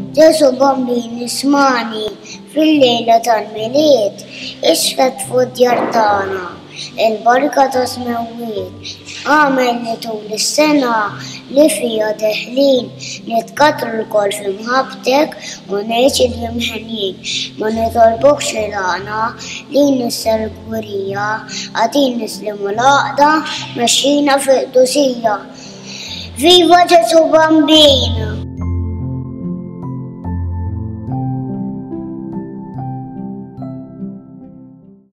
Ġesu bambini smani fil-lejla tal-miliet, ixfet fuq djar tagħna il-barka ta' Smewwiet. Għamel li tul is-sena li fija deħlin nitkatru l-kol f'imħabtek u ngħix il-jimħenjin. Ma nitolbokx il-għana li nisser gwirija, għatin nislimu l-għaqda mexxina fiq dusija. Viva Ġesu bambina!